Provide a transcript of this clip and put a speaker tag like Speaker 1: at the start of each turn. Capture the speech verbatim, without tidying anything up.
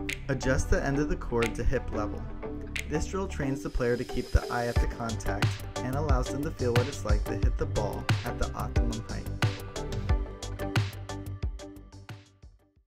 Speaker 1: Adjust the end of the cord to hip level. This drill trains the player to keep the eye at the contact and allows them to feel what it's like to hit the ball at the optimum